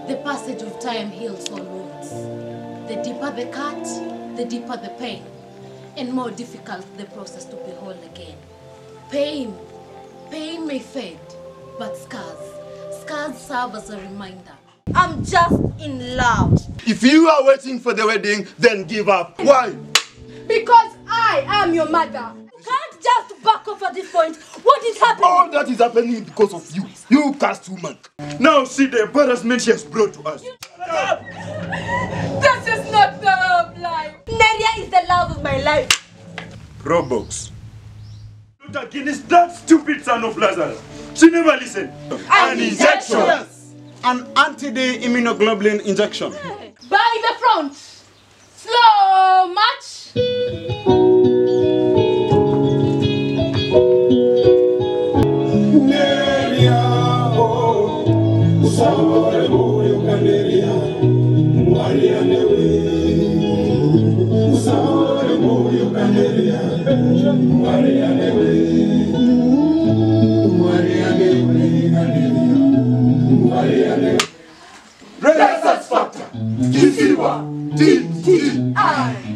The passage of time heals all wounds. The deeper the cut, the deeper the pain, and more difficult the process to be whole again. Pain may fade, but scars serve as a reminder. I'm just in love. If you are waiting for the wedding, then give up. Why? Because I am your mother. You can't just back off at this point. What is happening? All that is happening because of you. You cursed woman. Now see the embarrassment she has brought to us. Shut up! This is not the love of life. Neria is the love of my life. Roblox. Not against that stupid son of Lazarus. She never listened. An injection. Yes. An anti-D immunoglobulin injection. By the front. Slow march. Red Factor. Kisiwa. T.